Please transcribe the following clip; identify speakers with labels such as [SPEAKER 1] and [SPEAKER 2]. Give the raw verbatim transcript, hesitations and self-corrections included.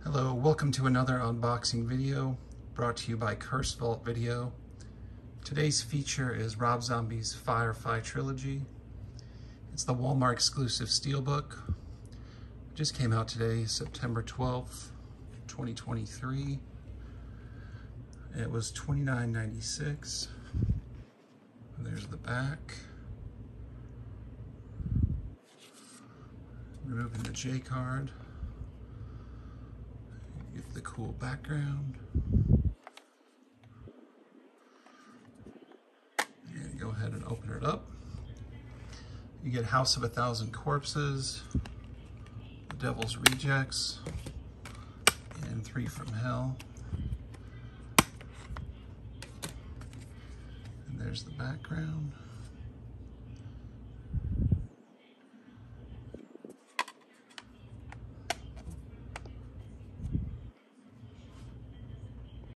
[SPEAKER 1] Hello, welcome to another unboxing video brought to you by Curse Vault Video. Today's feature is Rob Zombie's Firefly trilogy. It's the Walmart exclusive steelbook. It just came out today, September twelfth, twenty twenty-three. It was twenty-nine ninety-six. There's the back. Removing the J card. Get the cool background. And go ahead and open it up. You get House of a Thousand Corpses, The Devil's Rejects, and Three from Hell. And there's the background.